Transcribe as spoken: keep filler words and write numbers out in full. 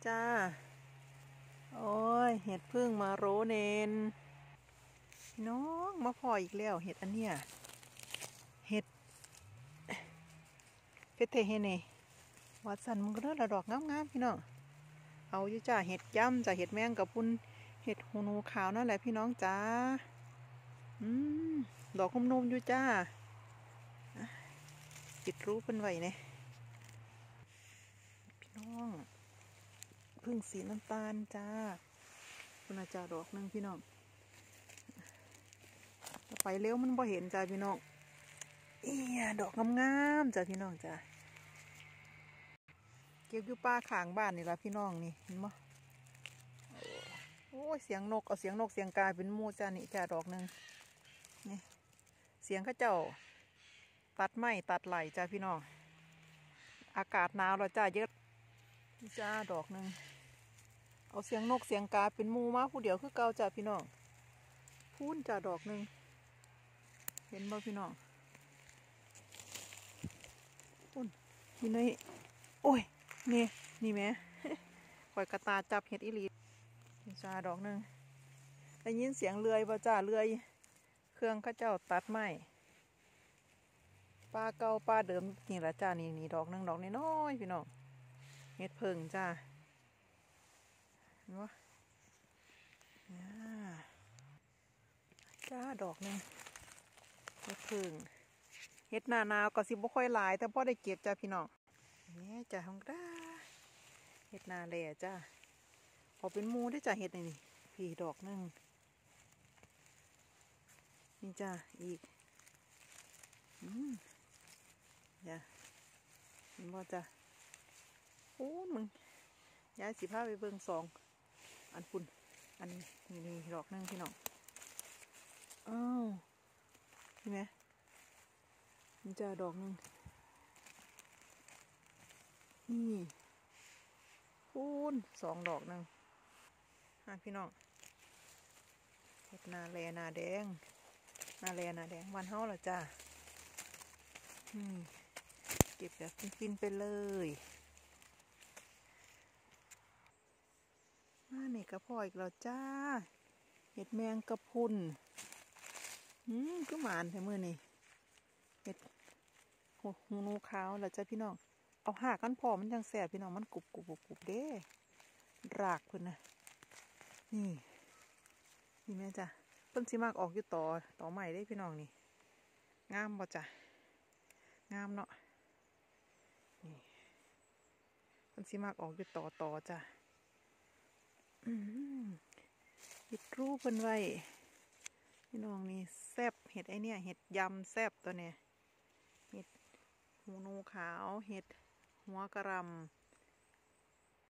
จ้าโอ้ยเห็ดพึ่งมาโรเนนน้องมาพออีกแล้วเห็ดอันเนี้ยเห็ดเฟเทเฮเนวัดสันมันก็เริ่มระดอกงามๆพี่น้องเอาอยู่จ้าเห็ดย่ำจ้าเห็ดแมงกับปุ้นเห็ดหูหนูขาวนั่นแหละพี่น้องจ้าอืมดอกนุ่มๆอยู่จ้าจิตรู้เป็นไหวเนี่ยพี่น้องพึ่งสีน้ำตาลจ้าคุณอาจารย์ดอกนึงพี่น้องไปเร็วมันบ่เห็นจ้าพี่น้องเอียดอกงามๆจ้าพี่น้องจ้าเก็บอยู่ป่าข้างบ้านนี่ละพี่น้องนี่เห็นมั้ยโอ้ยเสียงนกเอาเสียงนกเสียงกาเป็นมูจ้านี่จ้าดอกนึงนี่เสียงข้าเจ้าตัดไม้ตัดไหลจ้าพี่น้องอากาศหนาวแล้วจ้าเยอะจ้าดอกนึงเอาเสียงนกเสียงกาเป็นมูมาผู้เดียวคือเก่าจ้าพี่น้องพูนจ้าดอกนึงเห็นบ่พี่น้องพูนนี่นี่โอ้ยนี่นี่แม่คอยกระตาจับเห็ดอีหลีจ้าดอกนึงได้ยินเสียงเลื่อยบ่จ้าเลื่อยเครื่องข้าเจ้าตัดไม้ปลาเก่าปลาเดิมนี่แหละจ้านี่นี่ดอกนึงดอกน้อยพี่น้องเห็ดเพิ่งจ้าเห็นบ่จ้าดอกนึงเห็ดพึ่งเห็ดหน้าหนาวก็สิบ่ค่อยหลายแต่พอได้เก็บจ้าพี่น้องนี่จ้าของด้าเห็ดหน้าแหล่จ้าพอเป็นมูได้จ้าเห็ดนี่พี่ดอกนึงนี่จ้าอีกอืมจ้าเห็นบ่จ้าโอ้มึงย้ายสิพาไปเบิ่งสองอันปุ่นอันนี้นี่ดอกนึงพี่น้องอ้าวเห็นไหมนี่จ้าดอกนึงนี่พูนสองดอกนึงฮะพี่น้องเห็ดนาแลนาแดงนาแลนาแดงวันเฮาเหรอจ้านี่เก็บแบบฟินๆไปเลยมาเนี่ยกระเพาะอีกแล้วจ้าเห็ดแมงกระพุนอืมก็หมานแต่มือนี่เห็ดหูนูขาวแล้วจ้าพี่น้องเอาหากันพอมันยังแสบพี่น้องมันกรุบกรุบกรุบเด้รากเพิ่นนะนี่นี่แม่จ้ะเพิ่นสิมากออกอยู่ต่อต่อใหม่ได้พี่น้องนี่งามบ่จ้ะงามเนาะนี่เพิ่นสิมากออกอยู่ต่อต่อจ้ะอืมเห็ดรูปเพิ่นไว้พี่น้องนี่แซ่บเห็ดไอเนี่ยเห็ดยำแซ่บตัวเนี้ยเห็ดหูนูขาวเห็ดหัวกระร